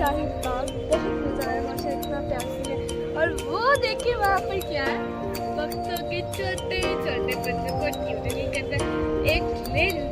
शाही बाग, बहुत मजा आया माशा, इतना प्यासी है। और वो देखिए वहाँ पर क्या है, बच्चों के छोटे छोटे बच्चों को क्यों नहीं कहते, एक ले